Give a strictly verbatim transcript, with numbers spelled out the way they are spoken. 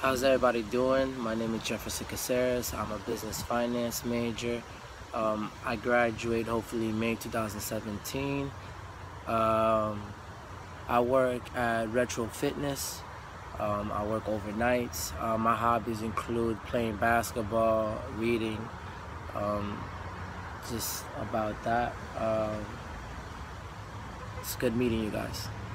How's everybody doing? My name is Jefferson Caceres. I'm a business finance major. Um, I graduate hopefully May two thousand seventeen. Um, I work at Retro Fitness. Um, I work overnights. Uh, my hobbies include playing basketball, reading, um, just about that. Um, it's good meeting you guys.